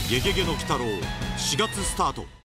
ゲゲゲの鬼太郎」4月スタート。